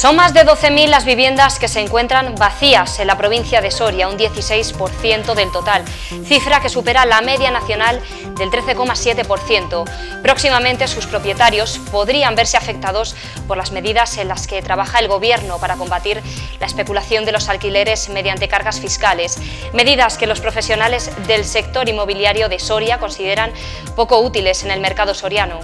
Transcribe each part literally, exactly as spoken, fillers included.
Son más de doce mil las viviendas que se encuentran vacías en la provincia de Soria, un dieciséis por ciento del total, cifra que supera la media nacional del trece coma siete por ciento. Próximamente sus propietarios podrían verse afectados por las medidas en las que trabaja el Gobierno para combatir la especulación de los alquileres mediante cargas fiscales, medidas que los profesionales del sector inmobiliario de Soria consideran poco útiles en el mercado soriano.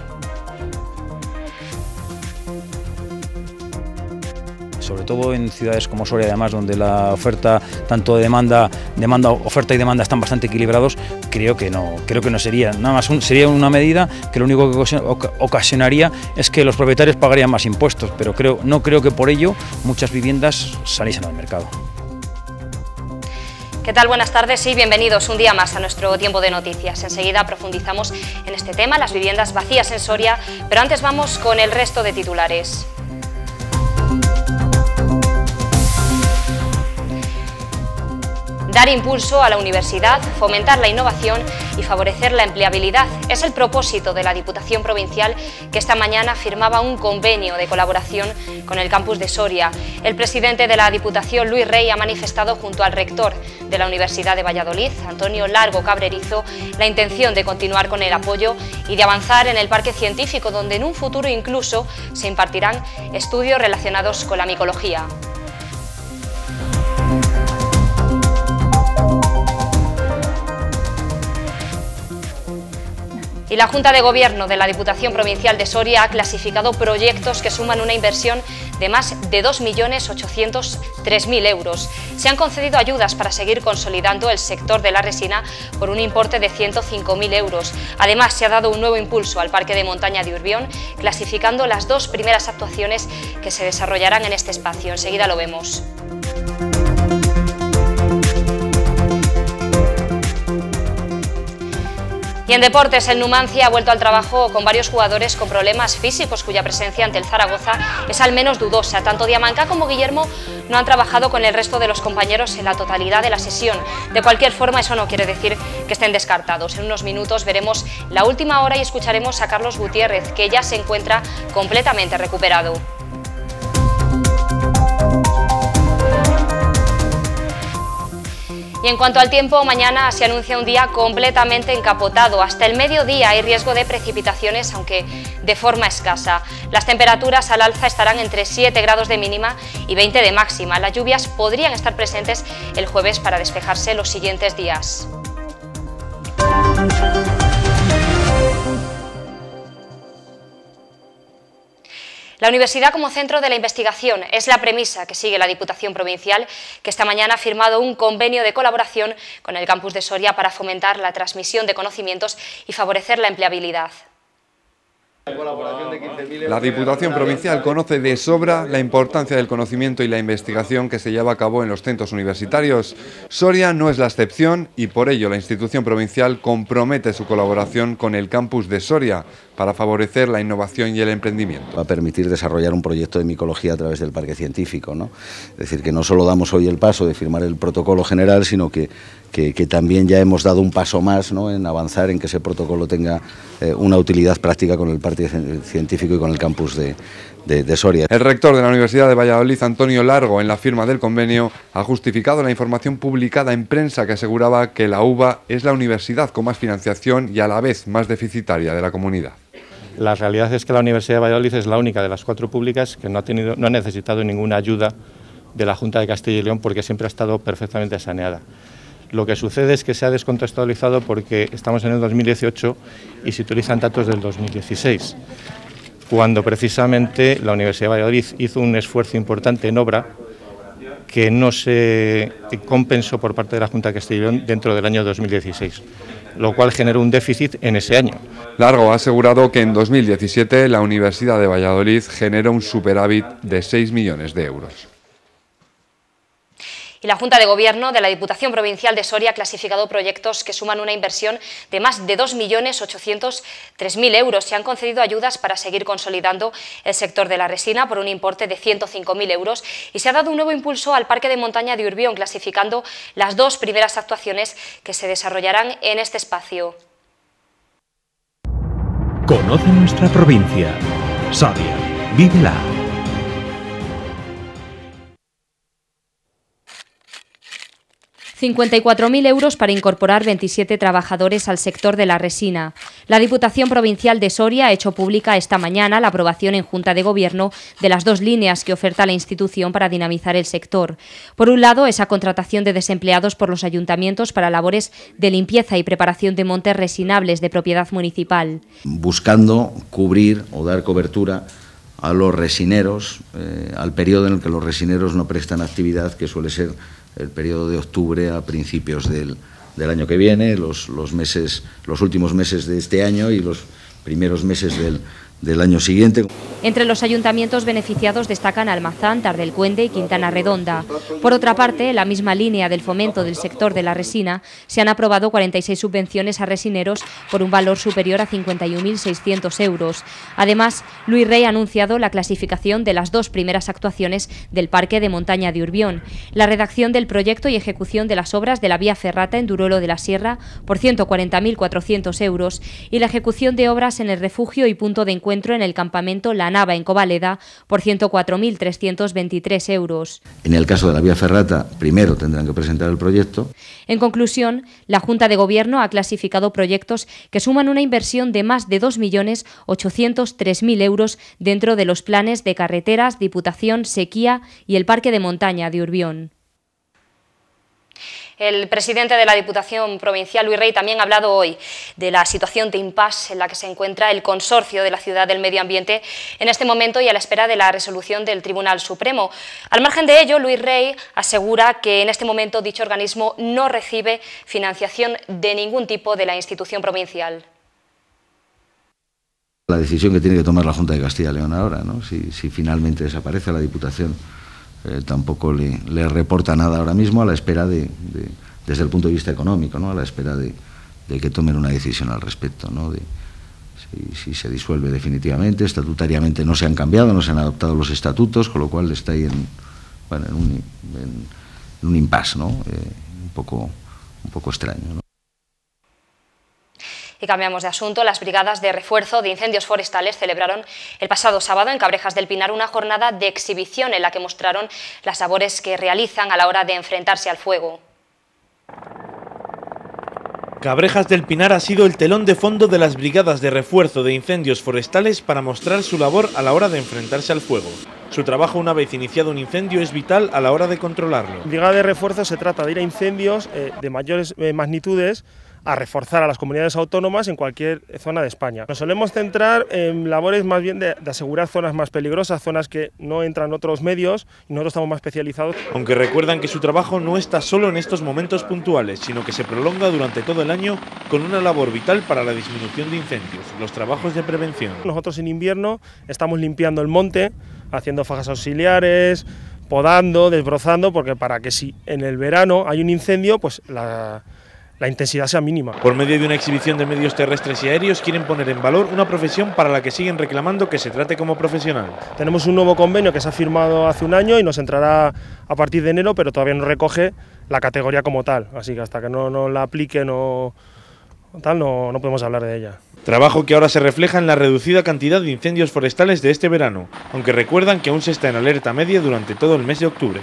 Sobre todo en ciudades como Soria, además, donde la oferta, tanto de demanda, demanda, oferta y demanda están bastante equilibrados, creo que no, creo que no sería. Nada más un, sería una medida que lo único que ocasionaría es que los propietarios pagarían más impuestos, pero creo, no creo que por ello muchas viviendas saliesen al mercado. ¿Qué tal? Buenas tardes y bienvenidos un día más a nuestro tiempo de noticias. Enseguida profundizamos en este tema, las viviendas vacías en Soria, pero antes vamos con el resto de titulares. Dar impulso a la universidad, fomentar la innovación y favorecer la empleabilidad es el propósito de la Diputación Provincial, que esta mañana firmaba un convenio de colaboración con el campus de Soria. El presidente de la Diputación, Luis Rey, ha manifestado junto al rector de la Universidad de Valladolid, Antonio Largo Cabrerizo, la intención de continuar con el apoyo y de avanzar en el parque científico, donde en un futuro incluso se impartirán estudios relacionados con la micología. Y la Junta de Gobierno de la Diputación Provincial de Soria ha clasificado proyectos que suman una inversión de más de dos millones ochocientos tres mil euros. Se han concedido ayudas para seguir consolidando el sector de la resina por un importe de ciento cinco mil euros. Además, se ha dado un nuevo impulso al Parque de Montaña de Urbión, clasificando las dos primeras actuaciones que se desarrollarán en este espacio. Enseguida lo vemos. Y en deportes, el Numancia ha vuelto al trabajo con varios jugadores con problemas físicos, cuya presencia ante el Zaragoza es al menos dudosa. Tanto Diamanca como Guillermo no han trabajado con el resto de los compañeros en la totalidad de la sesión. De cualquier forma, eso no quiere decir que estén descartados. En unos minutos veremos la última hora y escucharemos a Carlos Gutiérrez, que ya se encuentra completamente recuperado. Y en cuanto al tiempo, mañana se anuncia un día completamente encapotado. Hasta el mediodía hay riesgo de precipitaciones, aunque de forma escasa. Las temperaturas al alza estarán entre siete grados de mínima y veinte de máxima. Las lluvias podrían estar presentes el jueves para despejarse los siguientes días. La universidad como centro de la investigación es la premisa que sigue la Diputación Provincial, que esta mañana ha firmado un convenio de colaboración con el campus de Soria para fomentar la transmisión de conocimientos y favorecer la empleabilidad. La Diputación Provincial conoce de sobra la importancia del conocimiento y la investigación que se lleva a cabo en los centros universitarios. Soria no es la excepción y por ello la institución provincial compromete su colaboración con el campus de Soria para favorecer la innovación y el emprendimiento. Va a permitir desarrollar un proyecto de micología a través del parque científico, ¿no? Es decir, que no solo damos hoy el paso de firmar el protocolo general, sino que Que, que también ya hemos dado un paso más, ¿no?, en avanzar en que ese protocolo tenga eh, una utilidad práctica con el parque científico y con el campus de, de, de Soria. El rector de la Universidad de Valladolid, Antonio Largo, en la firma del convenio, ha justificado la información publicada en prensa que aseguraba que la U B A es la universidad con más financiación y a la vez más deficitaria de la comunidad. La realidad es que la Universidad de Valladolid es la única de las cuatro públicas que no ha, tenido, no ha necesitado ninguna ayuda de la Junta de Castilla y León porque siempre ha estado perfectamente saneada. Lo que sucede es que se ha descontextualizado porque estamos en el dos mil dieciocho y se utilizan datos del dos mil dieciséis, cuando precisamente la Universidad de Valladolid hizo un esfuerzo importante en obra que no se compensó por parte de la Junta de Castilla y León dentro del año dos mil dieciséis, lo cual generó un déficit en ese año. Largo ha asegurado que en dos mil diecisiete la Universidad de Valladolid generó un superávit de seis millones de euros. Y la Junta de Gobierno de la Diputación Provincial de Soria ha clasificado proyectos que suman una inversión de más de dos millones ochocientos tres mil euros. Se han concedido ayudas para seguir consolidando el sector de la resina por un importe de ciento cinco mil euros y se ha dado un nuevo impulso al Parque de Montaña de Urbión, clasificando las dos primeras actuaciones que se desarrollarán en este espacio. Conoce nuestra provincia. Soria, vívela. cincuenta y cuatro mil euros para incorporar veintisiete trabajadores al sector de la resina. La Diputación Provincial de Soria ha hecho pública esta mañana la aprobación en Junta de Gobierno de las dos líneas que oferta la institución para dinamizar el sector. Por un lado, esa contratación de desempleados por los ayuntamientos para labores de limpieza y preparación de montes resinables de propiedad municipal. Buscando cubrir o dar cobertura a los resineros, eh, al periodo en el que los resineros no prestan actividad, que suele ser el periodo de octubre a principios del, del año que viene, los, los, meses, los últimos meses de este año y los primeros meses del, del año siguiente. Entre los ayuntamientos beneficiados destacan Almazán, Tardelcuende y Quintana Redonda. Por otra parte, en la misma línea del fomento del sector de la resina, se han aprobado cuarenta y seis subvenciones a resineros por un valor superior a cincuenta y un mil seiscientos euros. Además, Luis Rey ha anunciado la clasificación de las dos primeras actuaciones del Parque de Montaña de Urbión, la redacción del proyecto y ejecución de las obras de la vía ferrata en Duruelo de la Sierra por ciento cuarenta mil cuatrocientos euros y la ejecución de obras en el refugio y punto de encuentro en el campamento La Nava en Covaleda por ciento cuatro mil trescientos veintitrés euros. En el caso de la vía ferrata, primero tendrán que presentar el proyecto. En conclusión, la Junta de Gobierno ha clasificado proyectos que suman una inversión de más de dos millones ochocientos tres mil euros dentro de los planes de carreteras, Diputación, Sequía y el Parque de Montaña de Urbión. El presidente de la Diputación Provincial, Luis Rey, también ha hablado hoy de la situación de impasse en la que se encuentra el consorcio de la Ciudad del Medio Ambiente en este momento y a la espera de la resolución del Tribunal Supremo. Al margen de ello, Luis Rey asegura que en este momento dicho organismo no recibe financiación de ningún tipo de la institución provincial. La decisión que tiene que tomar la Junta de Castilla y León ahora, ¿no? Si, si finalmente desaparece la Diputación, Eh, tampoco le, le reporta nada ahora mismo, a la espera de, de desde el punto de vista económico, ¿no? A la espera de, de que tomen una decisión al respecto, ¿no? De si, si se disuelve definitivamente, estatutariamente no se han cambiado, no se han adoptado los estatutos, con lo cual está ahí en, bueno, en, un, en, en un impasse, ¿no? Eh, un poco, un poco extraño, ¿no? Y cambiamos de asunto. Las brigadas de refuerzo de incendios forestales celebraron el pasado sábado en Cabrejas del Pinar una jornada de exhibición en la que mostraron las labores que realizan a la hora de enfrentarse al fuego. Cabrejas del Pinar ha sido el telón de fondo de las brigadas de refuerzo de incendios forestales para mostrar su labor a la hora de enfrentarse al fuego. Su trabajo, una vez iniciado un incendio, es vital a la hora de controlarlo. Brigada de refuerzo se trata de ir a incendios eh, de mayores eh, magnitudes, a reforzar a las comunidades autónomas en cualquier zona de España. Nos solemos centrar en labores más bien de, de asegurar zonas más peligrosas, zonas que no entran otros medios, y nosotros estamos más especializados. Aunque recuerdan que su trabajo no está solo en estos momentos puntuales, sino que se prolonga durante todo el año con una labor vital para la disminución de incendios, los trabajos de prevención. Nosotros en invierno estamos limpiando el monte, haciendo fajas auxiliares, podando, desbrozando, porque para que si en el verano hay un incendio, pues la... la intensidad sea mínima. Por medio de una exhibición de medios terrestres y aéreos quieren poner en valor una profesión para la que siguen reclamando que se trate como profesional. Tenemos un nuevo convenio que se ha firmado hace un año y nos entrará a partir de enero, pero todavía no recoge la categoría como tal, así que hasta que no, no la aplique no, tal, no, no podemos hablar de ella. Trabajo que ahora se refleja en la reducida cantidad de incendios forestales de este verano, aunque recuerdan que aún se está en alerta media durante todo el mes de octubre.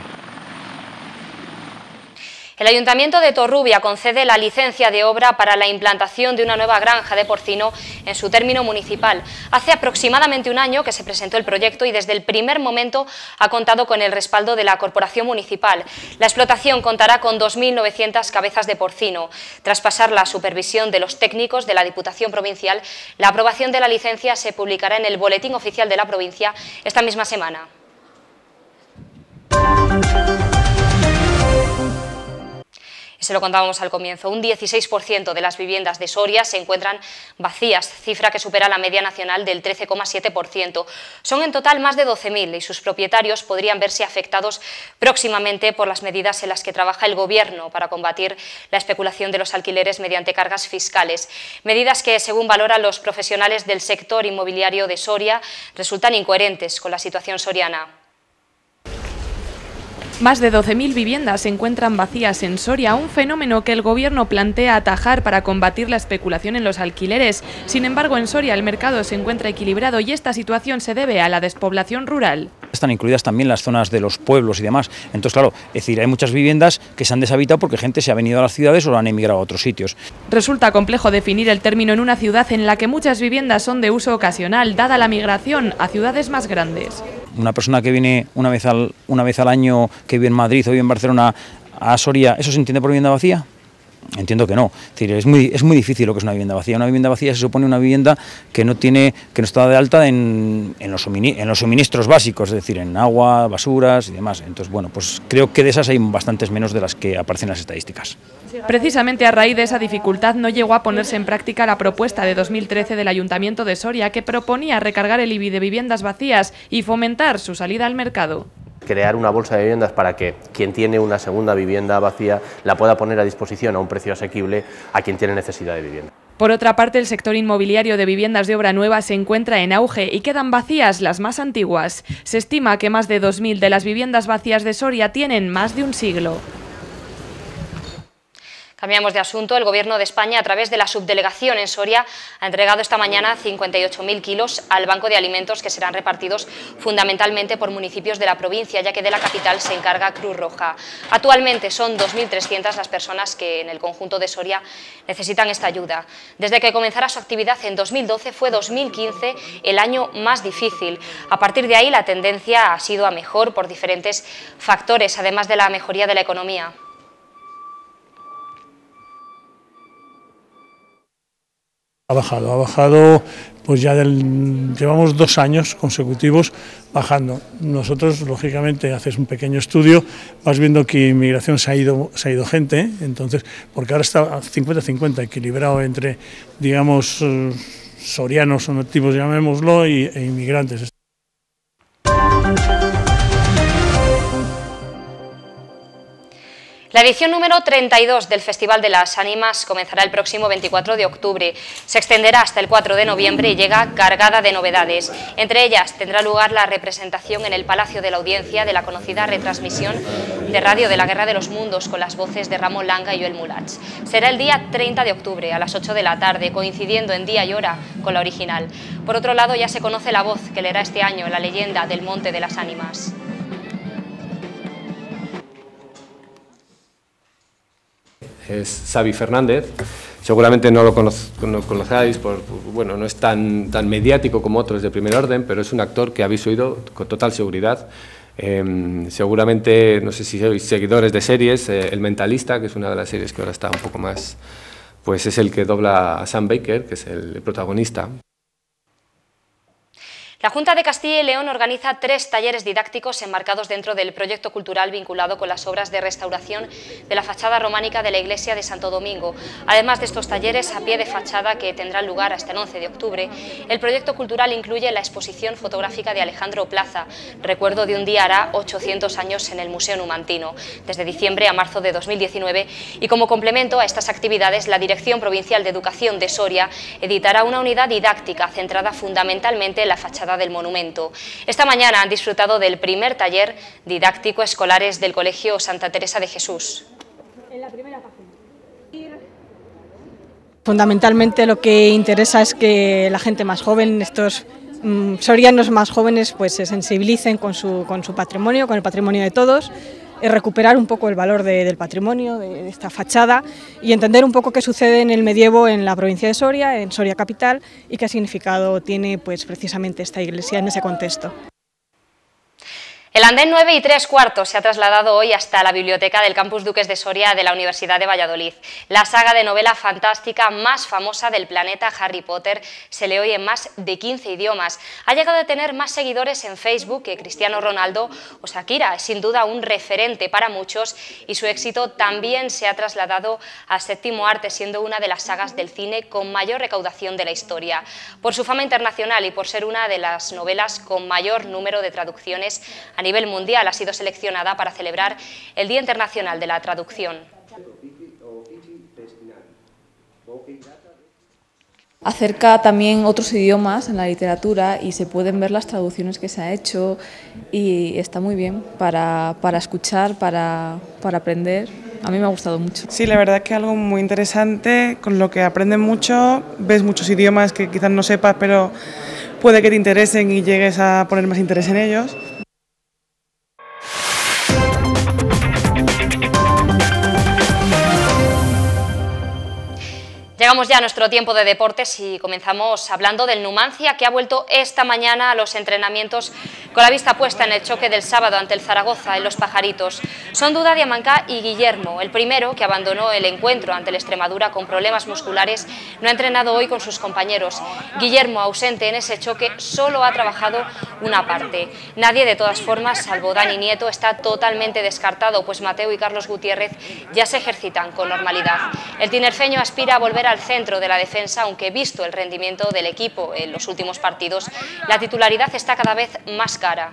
El Ayuntamiento de Torrubia concede la licencia de obra para la implantación de una nueva granja de porcino en su término municipal. Hace aproximadamente un año que se presentó el proyecto y desde el primer momento ha contado con el respaldo de la Corporación Municipal. La explotación contará con dos mil novecientas cabezas de porcino. Tras pasar la supervisión de los técnicos de la Diputación Provincial, la aprobación de la licencia se publicará en el Boletín Oficial de la provincia esta misma semana. Se lo contábamos al comienzo, un dieciséis por ciento de las viviendas de Soria se encuentran vacías, cifra que supera la media nacional del trece coma siete por ciento. Son en total más de doce mil y sus propietarios podrían verse afectados próximamente por las medidas en las que trabaja el Gobierno para combatir la especulación de los alquileres mediante cargas fiscales. Medidas que, según valoran los profesionales del sector inmobiliario de Soria, resultan incoherentes con la situación soriana. Más de doce mil viviendas se encuentran vacías en Soria, un fenómeno que el Gobierno plantea atajar para combatir la especulación en los alquileres. Sin embargo, en Soria el mercado se encuentra equilibrado y esta situación se debe a la despoblación rural. están incluidas también las zonas de los pueblos y demás. Entonces, claro, es decir, hay muchas viviendas que se han deshabitado porque gente se ha venido a las ciudades o han emigrado a otros sitios. Resulta complejo definir el término en una ciudad en la que muchas viviendas son de uso ocasional, dada la migración a ciudades más grandes. Una persona que viene una vez al, una vez al año, que vive en Madrid o vive en Barcelona, a Soria, ¿eso se entiende por vivienda vacía? Entiendo que no. Es decir, es muy, es muy difícil lo que es una vivienda vacía. Una vivienda vacía se supone una vivienda que no tiene, que no está de alta en, en, los, en los suministros básicos, es decir, en agua, basuras y demás. Entonces, bueno, pues creo que de esas hay bastantes menos de las que aparecen en las estadísticas. Precisamente a raíz de esa dificultad no llegó a ponerse en práctica la propuesta de dos mil trece del Ayuntamiento de Soria, que proponía recargar el I B I de viviendas vacías y fomentar su salida al mercado. Crear una bolsa de viviendas para que quien tiene una segunda vivienda vacía la pueda poner a disposición a un precio asequible a quien tiene necesidad de vivienda. Por otra parte, el sector inmobiliario de viviendas de obra nueva se encuentra en auge y quedan vacías las más antiguas. Se estima que más de dos mil de las viviendas vacías de Soria tienen más de un siglo. Cambiamos de asunto. El Gobierno de España, a través de la subdelegación en Soria, ha entregado esta mañana cincuenta y ocho mil kilos al Banco de Alimentos, que serán repartidos fundamentalmente por municipios de la provincia, ya que de la capital se encarga Cruz Roja. Actualmente son dos mil trescientas las personas que en el conjunto de Soria necesitan esta ayuda. Desde que comenzara su actividad en dos mil doce fue dos mil quince el año más difícil. A partir de ahí la tendencia ha sido a mejor por diferentes factores, además de la mejoría de la economía. Ha bajado, ha bajado, pues ya del, llevamos dos años consecutivos bajando. Nosotros, lógicamente, haces un pequeño estudio, vas viendo que inmigración se ha ido, se ha ido gente, ¿eh? Entonces, porque ahora está cincuenta cincuenta, equilibrado entre, digamos, sorianos o nativos, llamémoslo, y, e inmigrantes. La edición número treinta y dos del Festival de las Ánimas comenzará el próximo veinticuatro de octubre. Se extenderá hasta el cuatro de noviembre y llega cargada de novedades. Entre ellas tendrá lugar la representación en el Palacio de la Audiencia de la conocida retransmisión de radio de la Guerra de los Mundos con las voces de Ramón Langa y Joel Mulats. Será el día treinta de octubre a las ocho de la tarde, coincidiendo en día y hora con la original. Por otro lado, ya se conoce la voz que leerá este año la leyenda del Monte de las Ánimas. Es Xavi Fernández, seguramente no lo conozcáis, por, bueno, no es tan, tan mediático como otros de primer orden, pero es un actor que habéis oído con total seguridad. Eh, seguramente, no sé si sois seguidores de series, eh, El Mentalista, que es una de las series que ahora está un poco más, pues es el que dobla a Sam Baker, que es el protagonista. La Junta de Castilla y León organiza tres talleres didácticos enmarcados dentro del proyecto cultural vinculado con las obras de restauración de la fachada románica de la iglesia de Santo Domingo. Además de estos talleres a pie de fachada que tendrán lugar hasta el once de octubre, el proyecto cultural incluye la exposición fotográfica de Alejandro Plaza, recuerdo de un día hará ochocientos años en el Museo Numantino, desde diciembre a marzo de dos mil diecinueve, y como complemento a estas actividades, la Dirección Provincial de Educación de Soria editará una unidad didáctica centrada fundamentalmente en la fachada del monumento. Esta mañana han disfrutado del primer taller didáctico escolares del Colegio Santa Teresa de Jesús. En la primera página. Fundamentalmente lo que interesa es que la gente más joven, estos mmm, sorianos más jóvenes, pues se sensibilicen con su, con su patrimonio, con el patrimonio de todos, es recuperar un poco el valor de, del patrimonio, de, de esta fachada, y entender un poco qué sucede en el medievo en la provincia de Soria, en Soria capital, y qué significado tiene pues precisamente esta iglesia en ese contexto. El andén nueve y tres cuartos se ha trasladado hoy hasta la biblioteca del Campus Duques de Soria de la Universidad de Valladolid. La saga de novela fantástica más famosa del planeta, Harry Potter, se lee hoy en más de quince idiomas. Ha llegado a tener más seguidores en Facebook que Cristiano Ronaldo o Shakira. Es sin duda un referente para muchos y su éxito también se ha trasladado al séptimo arte, siendo una de las sagas del cine con mayor recaudación de la historia. Por su fama internacional y por ser una de las novelas con mayor número de traducciones a A nivel mundial, ha sido seleccionada para celebrar el Día Internacional de la Traducción. Acerca también otros idiomas en la literatura y se pueden ver las traducciones que se ha hecho y está muy bien para, para escuchar, para, para aprender. A mí me ha gustado mucho. Sí, la verdad es que es algo muy interesante, con lo que aprendes mucho, ves muchos idiomas que quizás no sepas, pero puede que te interesen y llegues a poner más interés en ellos. Llegamos ya a nuestro tiempo de deportes y comenzamos hablando del Numancia, que ha vuelto esta mañana a los entrenamientos con la vista puesta en el choque del sábado ante el Zaragoza en Los Pajaritos. Son Duda, Diamancá y Guillermo. El primero, que abandonó el encuentro ante el Extremadura con problemas musculares, no ha entrenado hoy con sus compañeros. Guillermo, ausente en ese choque, solo ha trabajado una parte. Nadie, de todas formas, salvo Dani Nieto, está totalmente descartado, pues Mateo y Carlos Gutiérrez ya se ejercitan con normalidad. El tinerfeño aspira a volver al centro de la defensa, aunque visto el rendimiento del equipo en los últimos partidos, la titularidad está cada vez más cara.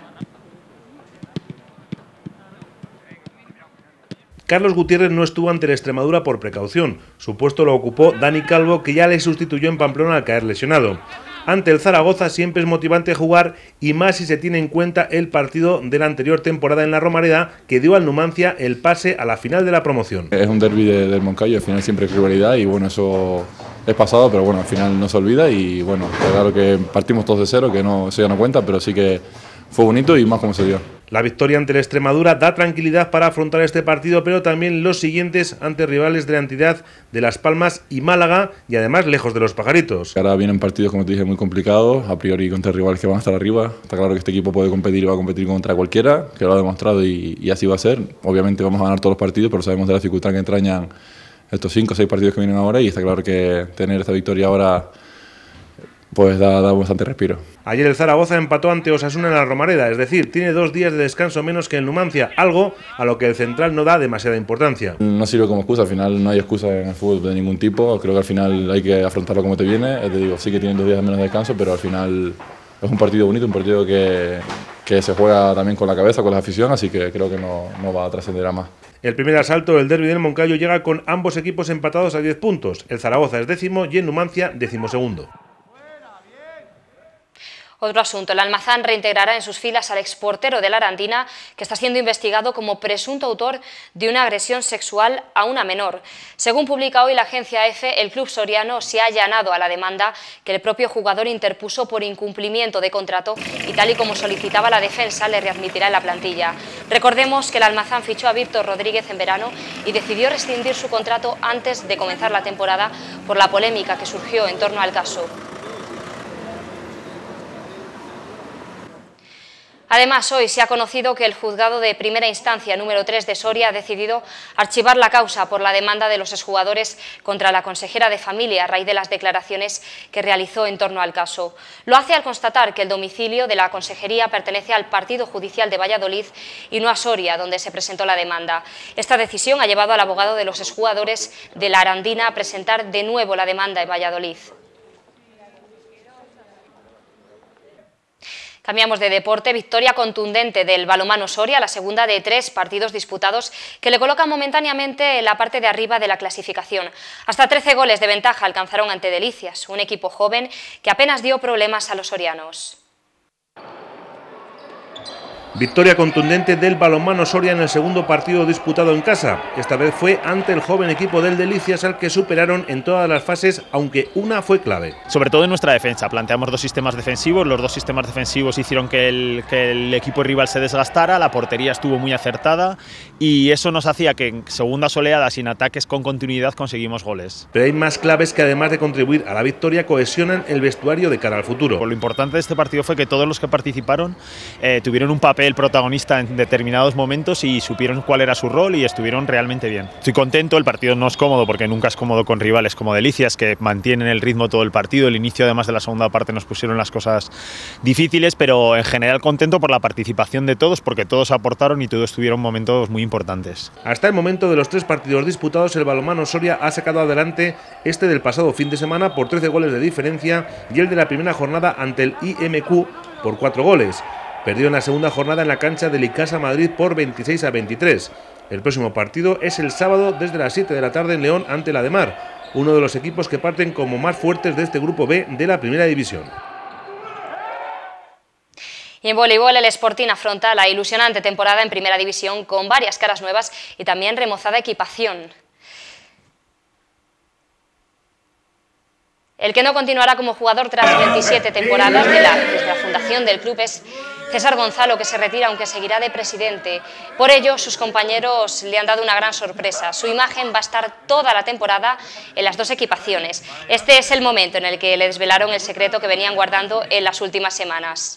Carlos Gutiérrez no estuvo ante la Extremadura por precaución. Su puesto lo ocupó Dani Calvo, que ya le sustituyó en Pamplona al caer lesionado. Ante el Zaragoza siempre es motivante jugar, y más si se tiene en cuenta el partido de la anterior temporada en la Romareda, que dio al Numancia el pase a la final de la promoción. Es un derbi de, del Moncayo, al final siempre hay rivalidad y bueno, eso es pasado, pero bueno, al final no se olvida y bueno, claro que partimos todos de cero, que no, eso ya no cuenta, pero sí que fue bonito y más como se dio. La victoria ante la Extremadura da tranquilidad para afrontar este partido, pero también los siguientes ante rivales de la entidad de Las Palmas y Málaga, y además lejos de Los Pajaritos. Ahora vienen partidos, como te dije, muy complicados, a priori contra rivales que van a estar arriba. Está claro que este equipo puede competir y va a competir contra cualquiera, que lo ha demostrado y, y así va a ser. Obviamente vamos a ganar todos los partidos, pero sabemos de la dificultad que entrañan estos cinco o seis partidos que vienen ahora, y está claro que tener esta victoria ahora pues da, da bastante respiro. Ayer el Zaragoza empató ante Osasuna en la Romareda, es decir, tiene dos días de descanso menos que el Numancia, algo a lo que el central no da demasiada importancia. No sirve como excusa, al final no hay excusa en el fútbol de ningún tipo, creo que al final hay que afrontarlo como te viene, te digo, sí que tienen dos días menos de descanso, pero al final es un partido bonito, un partido que, que se juega también con la cabeza, con la afición, así que creo que no, no va a trascender a más. El primer asalto del derbi del Moncayo llega con ambos equipos empatados a diez puntos, el Zaragoza es décimo y el Numancia decimosegundo. Otro asunto, el Almazán reintegrará en sus filas al exportero de la Arandina, que está siendo investigado como presunto autor de una agresión sexual a una menor. Según publica hoy la agencia EFE, el club soriano se ha allanado a la demanda que el propio jugador interpuso por incumplimiento de contrato y, tal y como solicitaba la defensa, le readmitirá en la plantilla. Recordemos que el Almazán fichó a Víctor Rodríguez en verano y decidió rescindir su contrato antes de comenzar la temporada por la polémica que surgió en torno al caso. Además, hoy se ha conocido que el juzgado de primera instancia número tres de Soria ha decidido archivar la causa por la demanda de los exjugadores contra la consejera de Familia a raíz de las declaraciones que realizó en torno al caso. Lo hace al constatar que el domicilio de la consejería pertenece al Partido Judicial de Valladolid y no a Soria, donde se presentó la demanda. Esta decisión ha llevado al abogado de los exjugadores de la Arandina a presentar de nuevo la demanda en Valladolid. Cambiamos de deporte, victoria contundente del balonmano Soria, la segunda de tres partidos disputados que le colocan momentáneamente en la parte de arriba de la clasificación. Hasta trece goles de ventaja alcanzaron ante Delicias, un equipo joven que apenas dio problemas a los sorianos. Victoria contundente del balonmano Soria en el segundo partido disputado en casa. Esta vez fue ante el joven equipo del Delicias, al que superaron en todas las fases, aunque una fue clave. Sobre todo en nuestra defensa, planteamos dos sistemas defensivos, los dos sistemas defensivos hicieron que el, que el equipo rival se desgastara, la portería estuvo muy acertada y eso nos hacía que en segundas oleadas y en ataques con continuidad conseguimos goles. Pero hay más claves que, además de contribuir a la victoria, cohesionan el vestuario de cara al futuro. Pues lo importante de este partido fue que todos los que participaron eh, tuvieron un papel el protagonista en determinados momentos y supieron cuál era su rol y estuvieron realmente bien. Estoy contento, el partido no es cómodo porque nunca es cómodo con rivales como Delicias, que mantienen el ritmo todo el partido. El inicio, además de la segunda parte, nos pusieron las cosas difíciles, pero en general contento por la participación de todos, porque todos aportaron y todos tuvieron momentos muy importantes. Hasta el momento de los tres partidos disputados, el balonmano Soria ha sacado adelante este del pasado fin de semana por trece goles de diferencia y el de la primera jornada ante el I M Q por cuatro goles. Perdió en la segunda jornada en la cancha del Icasa Madrid por veintiséis a veintitrés. El próximo partido es el sábado desde las siete de la tarde en León ante la de Mar, uno de los equipos que parten como más fuertes de este grupo B de la primera división. Y en voleibol, el Sporting afronta la ilusionante temporada en primera división con varias caras nuevas y también remozada equipación. El que no continuará como jugador tras veintisiete temporadas de la, desde la fundación del club es César Gonzalo, que se retira aunque seguirá de presidente. Por ello, sus compañeros le han dado una gran sorpresa. Su imagen va a estar toda la temporada en las dos equipaciones. Este es el momento en el que le desvelaron el secreto que venían guardando en las últimas semanas.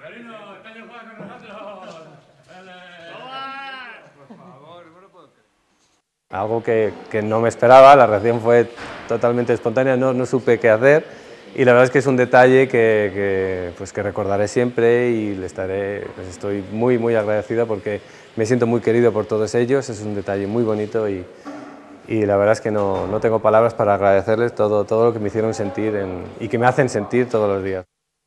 Algo que, que no me esperaba, la reacción fue totalmente espontánea, no, no supe qué hacer y la verdad es que es un detalle que, que, pues que recordaré siempre y le estaré, pues estoy muy muy agradecida porque me siento muy querido por todos ellos, es un detalle muy bonito y, y la verdad es que no, no tengo palabras para agradecerles todo, todo lo que me hicieron sentir en, y que me hacen sentir todos los días.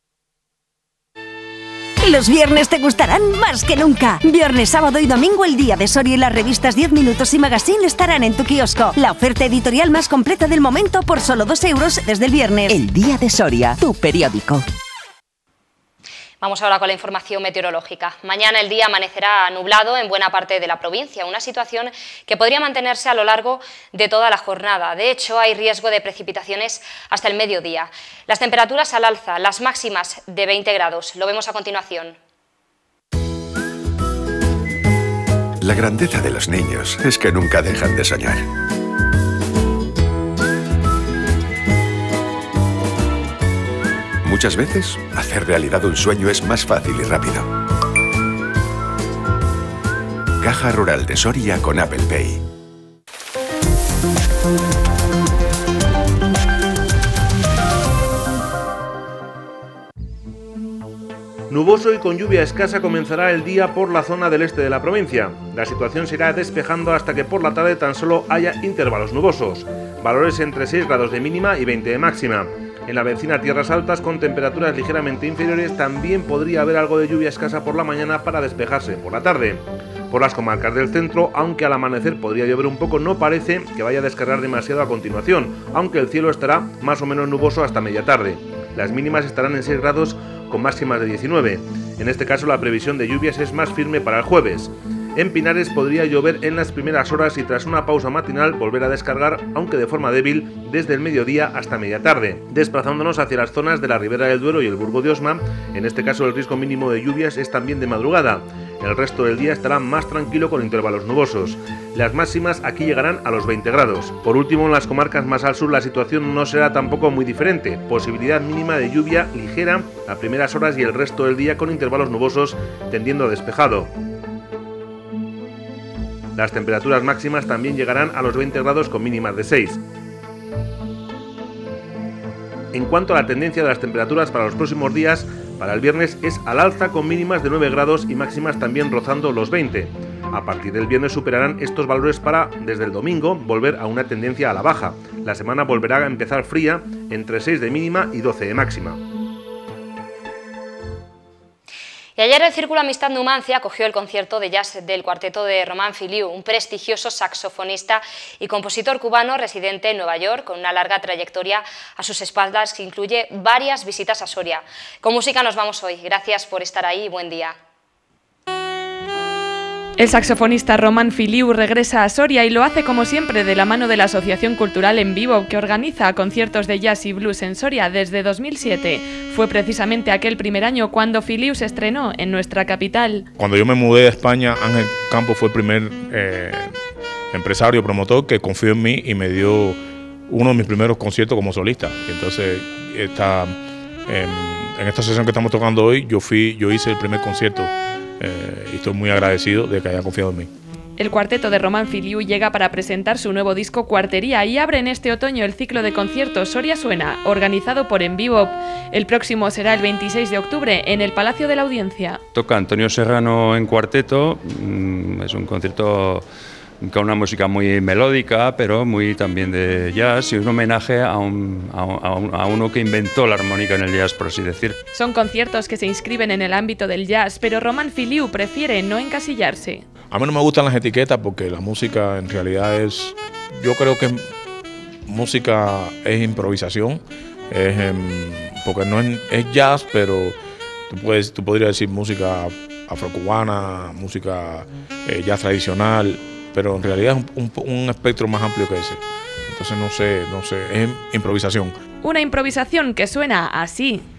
Los viernes te gustarán más que nunca. Viernes, sábado y domingo el día de Soria y las revistas diez minutos y Magazine estarán en tu kiosco. La oferta editorial más completa del momento por solo dos euros desde el viernes. El día de Soria, tu periódico. Vamos ahora con la información meteorológica. Mañana el día amanecerá nublado en buena parte de la provincia, una situación que podría mantenerse a lo largo de toda la jornada. De hecho, hay riesgo de precipitaciones hasta el mediodía. Las temperaturas al alza, las máximas de veinte grados. Lo vemos a continuación. La grandeza de los niños es que nunca dejan de soñar. Muchas veces, hacer realidad un sueño es más fácil y rápido. Caja Rural de Soria con Apple Pay. Nuboso y con lluvia escasa comenzará el día por la zona del este de la provincia. La situación se irá despejando hasta que por la tarde tan solo haya intervalos nubosos. Valores entre seis grados de mínima y veinte de máxima. En la vecina Tierras Altas, con temperaturas ligeramente inferiores, también podría haber algo de lluvia escasa por la mañana para despejarse por la tarde. Por las comarcas del centro, aunque al amanecer podría llover un poco, no parece que vaya a descargar demasiado a continuación, aunque el cielo estará más o menos nuboso hasta media tarde. Las mínimas estarán en seis grados con máximas de diecinueve. En este caso la previsión de lluvias es más firme para el jueves. En Pinares podría llover en las primeras horas y tras una pausa matinal volver a descargar, aunque de forma débil, desde el mediodía hasta media tarde. Desplazándonos hacia las zonas de la Ribera del Duero y el Burgo de Osma, en este caso el riesgo mínimo de lluvias es también de madrugada. El resto del día estará más tranquilo con intervalos nubosos. Las máximas aquí llegarán a los veinte grados. Por último, en las comarcas más al sur la situación no será tampoco muy diferente. Posibilidad mínima de lluvia ligera a primeras horas y el resto del día con intervalos nubosos tendiendo a despejado. Las temperaturas máximas también llegarán a los veinte grados con mínimas de seis. En cuanto a la tendencia de las temperaturas para los próximos días, para el viernes es al alza con mínimas de nueve grados y máximas también rozando los veinte. A partir del viernes superarán estos valores para, desde el domingo, volver a una tendencia a la baja. La semana volverá a empezar fría, entre seis de mínima y doce de máxima. Y ayer el Círculo Amistad Numancia acogió el concierto de jazz del cuarteto de Román Filiu, un prestigioso saxofonista y compositor cubano residente en Nueva York, con una larga trayectoria a sus espaldas que incluye varias visitas a Soria. Con música nos vamos hoy. Gracias por estar ahí y buen día. El saxofonista Román Filiu regresa a Soria y lo hace como siempre de la mano de la Asociación Cultural En Vivo, que organiza conciertos de jazz y blues en Soria desde dos mil siete. Fue precisamente aquel primer año cuando Filiu se estrenó en nuestra capital. Cuando yo me mudé de España, Ángel Campos fue el primer eh, empresario, promotor que confió en mí y me dio uno de mis primeros conciertos como solista. Entonces, esta, eh, en esta sesión que estamos tocando hoy, yo, fui, yo hice el primer concierto. Eh, y estoy muy agradecido de que haya confiado en mí. El cuarteto de Román Filiu llega para presentar su nuevo disco Cuartería y abre en este otoño el ciclo de conciertos Soria Suena, organizado por En Vivo. El próximo será el veintiséis de octubre en el Palacio de la Audiencia. Toca Antonio Serrano en cuarteto, es un concierto con una música muy melódica, pero muy también de jazz, y un homenaje a, un, a, un, a uno que inventó la armónica en el jazz, por así decir. Son conciertos que se inscriben en el ámbito del jazz, pero Román Filiu prefiere no encasillarse. A mí no me gustan las etiquetas porque la música en realidad es, yo creo que música es improvisación, es, porque no es, es jazz, pero tú, puedes, tú podrías decir música afrocubana, música eh, jazz tradicional, pero en realidad es un, un, un espectro más amplio que ese. Entonces no sé, no sé, es improvisación. Una improvisación que suena así.